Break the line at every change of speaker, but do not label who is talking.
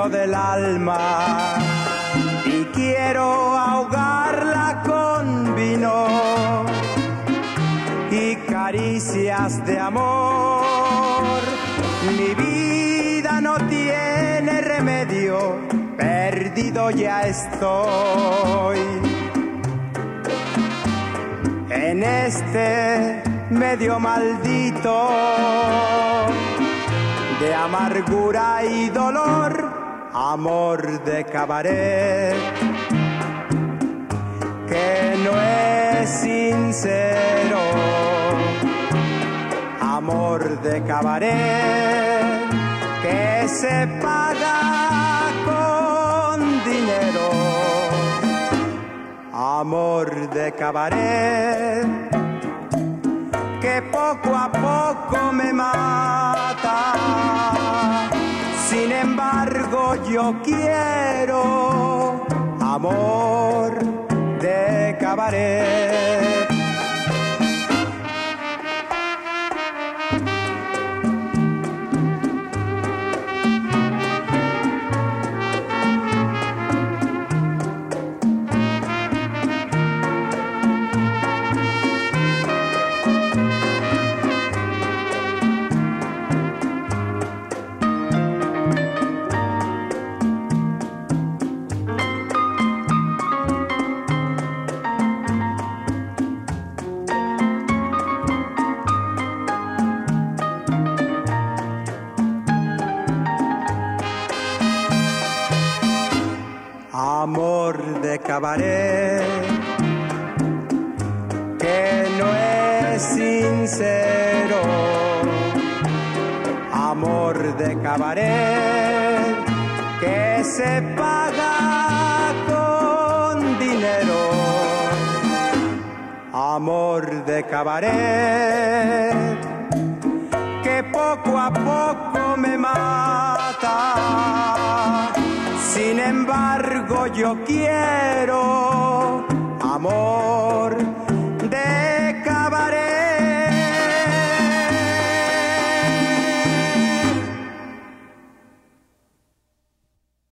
dentro del alma y quiero ahogarla con vino y caricias de amor. Mi vida no tiene remedio, perdido ya estoy en este medio maldito de amargura y dolor, amor de cabaret que no es sincero, amor de cabaret que se paga con dinero, amor de cabaret que poco a poco me mata. Sin embargo yo quiero amor de cabaret. Amor de cabaret que no es sincero, amor de cabaret que se paga con dinero, amor de cabaret que poco a poco me mata. Sin embargo yo quiero amor